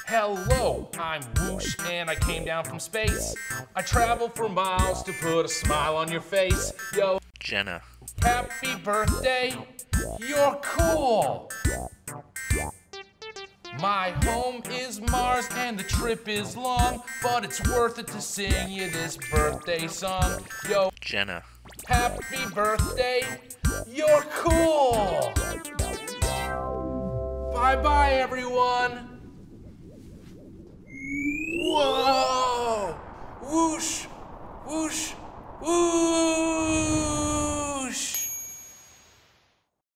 Hello, I'm Woosh and I came down from space. I travel for miles to put a smile on your face. Yo, Jenna. Happy birthday, you're cool. My home is Mars and the trip is long, but it's worth it to sing you this birthday song. Yo, Jenna. happy birthday, you're cool. Bye-bye, everyone. Whoa!